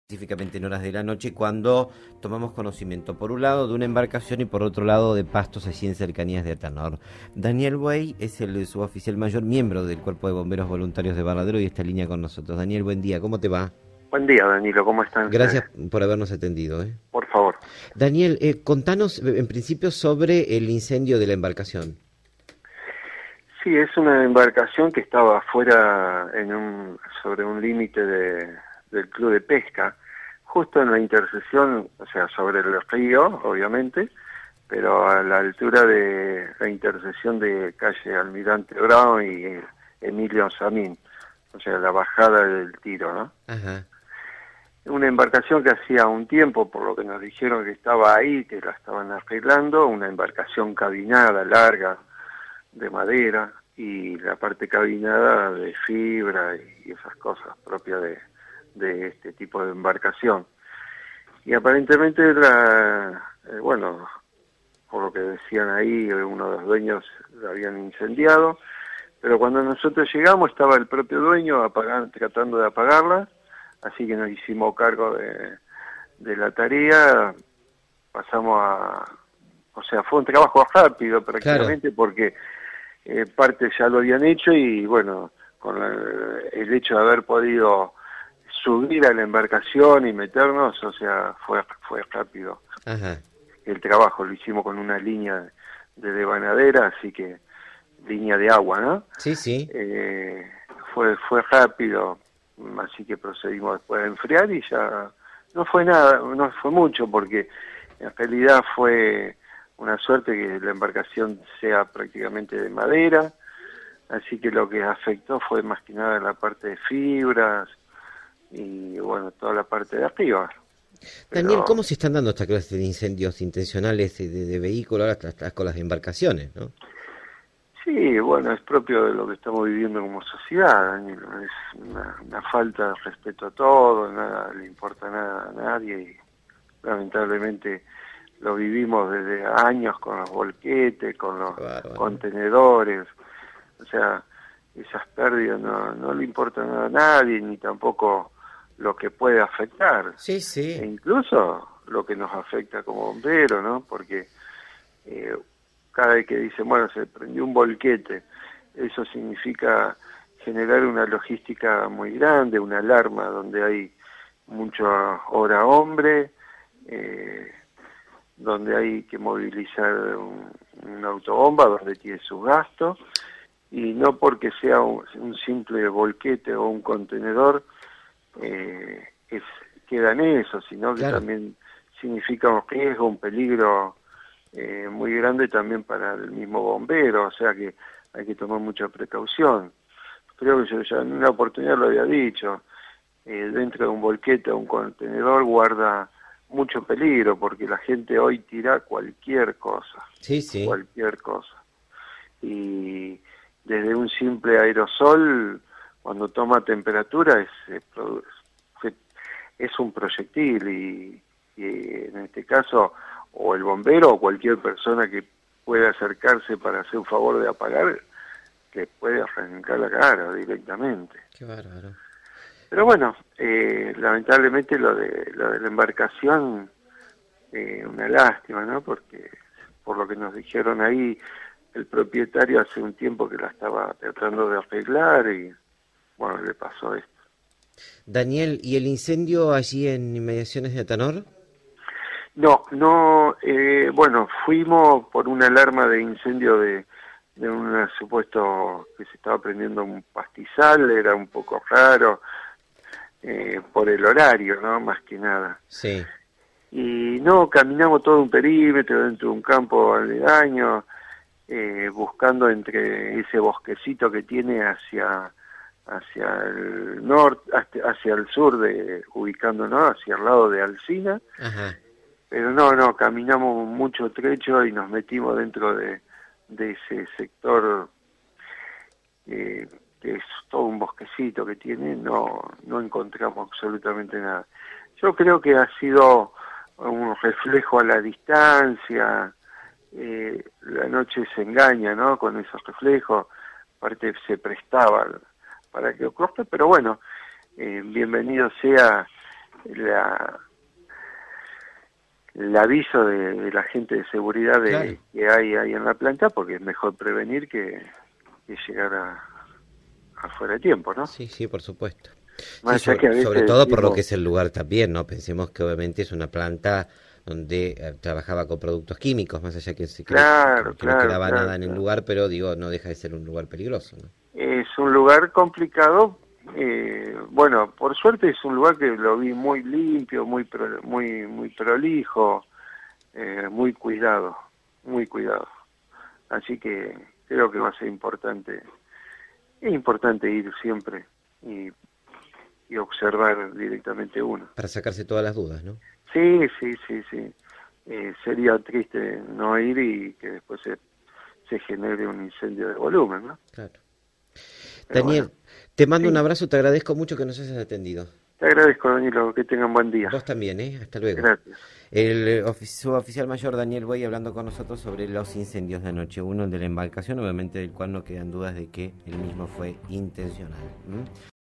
Específicamente en horas de la noche, cuando tomamos conocimiento, por un lado, de una embarcación y por otro lado, de pastos allí en cercanías de Atanor. Daniel Buey es el suboficial mayor, miembro del Cuerpo de Bomberos Voluntarios de Varadero y está en línea con nosotros. Daniel, buen día, ¿cómo te va? Buen día, Danilo, ¿cómo están ustedes? Gracias por habernos atendido. Por favor. Daniel, contanos en principio sobre el incendio de la embarcación. Sí, es una embarcación que estaba afuera sobre un límite del club de pesca, justo en la intersección, o sea, sobre el río, obviamente, pero a la altura de la intersección de calle Almirante Brown y Emilio Samín, o sea, la bajada del Tiro, ¿no? Ajá. Una embarcación que hacía un tiempo, por lo que nos dijeron que estaba ahí, que la estaban arreglando, una embarcación cabinada, larga, de madera, y la parte cabinada de fibra y esas cosas propias de este tipo de embarcación. Y aparentemente, bueno, por lo que decían ahí, uno de los dueños la habían incendiado, pero cuando nosotros llegamos estaba el propio dueño tratando de apagarla, así que nos hicimos cargo de la tarea, o sea, fue un trabajo rápido Claro. prácticamente porque parte ya lo habían hecho y bueno, con el hecho de haber podido subir a la embarcación y meternos, o sea, fue rápido. Ajá. El trabajo lo hicimos con una línea de devanadera, así que línea de agua, ¿no? Sí, sí. Eh, fue rápido, así que procedimos después a enfriar y ya no fue nada, no fue mucho porque en realidad fue una suerte que la embarcación sea prácticamente de madera, así que lo que afectó fue más que nada la parte de fibras y bueno, toda la parte de arriba. Daniel, Pero ¿cómo se están dando esta clase de incendios intencionales de vehículos hasta con las embarcaciones, no? sí, bueno, es propio de lo que estamos viviendo como sociedad, Daniel. Es una falta de respeto a todo, nada le importa nada a nadie y lamentablemente lo vivimos desde años con los volquetes, con los Qué bárbaro. contenedores, o sea, esas pérdidas no le importan nada a nadie, ni tampoco lo que puede afectar, Sí, e sí. incluso lo que nos afecta como bomberos, ¿no? Porque eh, cada vez que dicen, bueno, se prendió un volquete, eso significa generar una logística muy grande, una alarma donde hay mucha hora hombre, eh, donde hay que movilizar una autobomba, donde tiene sus gastos, y no porque sea un simple volquete o un contenedor, eh, es, queda en eso, sino que Claro. también significa un riesgo, un peligro muy grande también para el mismo bombero, o sea que hay que tomar mucha precaución. Creo que yo ya en una oportunidad lo había dicho, dentro de un volquete o un contenedor guarda mucho peligro porque la gente hoy tira Sí, sí. cualquier cosa. Y desde un simple aerosol, cuando toma temperatura, es un proyectil y en este caso, o el bombero o cualquier persona que pueda acercarse para hacer un favor de apagar, le puede arrancar la cara directamente. Qué bárbaro. Pero bueno, lamentablemente lo de la embarcación, una lástima, ¿no? Porque por lo que nos dijeron ahí, el propietario hace un tiempo que la estaba tratando de arreglar y bueno, le pasó esto. Daniel, ¿y el incendio allí en inmediaciones de Atanor? No, bueno, fuimos por una alarma de incendio de un supuesto que se estaba prendiendo un pastizal, era un poco raro, por el horario, ¿no? Más que nada. Sí. Y no, caminamos todo un perímetro dentro de un campo aledaño, buscando entre ese bosquecito que tiene hacia el norte, hacia el sur, ubicándonos hacia el lado de Alsina, Ajá. pero no, caminamos mucho trecho y nos metimos dentro de ese sector, que es todo un bosquecito que tiene, no encontramos absolutamente nada. Yo creo que ha sido un reflejo a la distancia, la noche se engaña, ¿no? Con esos reflejos, aparte se prestaba para que ocurra, pero bueno, bienvenido sea la el aviso de la gente de seguridad Claro. que hay ahí en la planta, porque es mejor prevenir que llegar afuera de tiempo, ¿no? Sí, sí, por supuesto. Sí, Más allá que a sobre veces todo por lo decimos, que es el lugar también, ¿no? Pensemos que obviamente es una planta donde trabajaba con productos químicos, más allá que, claro, que no claro, quedaba claro, nada en el claro. lugar, pero digo, no deja de ser un lugar peligroso, ¿no? Es un lugar complicado. Bueno, por suerte es un lugar que lo vi muy limpio, muy prolijo, muy cuidado, muy cuidado. Así que creo que va a ser importante. Es importante ir siempre y, y observar directamente uno. Para sacarse todas las dudas, ¿no? Sí, sí, sí, sí. Sería triste no ir y que después se genere un incendio de volumen, ¿no? Claro. Pero bueno, Daniel, te mando un sí, abrazo, te agradezco mucho que nos hayas atendido. te agradezco, Danilo, que tengan buen día. Vos también, ¿eh? Hasta luego. Gracias. El suboficial mayor Daniel Buey hablando con nosotros sobre los incendios de anoche, uno de la embarcación, obviamente del cual no quedan dudas de que el mismo fue intencional.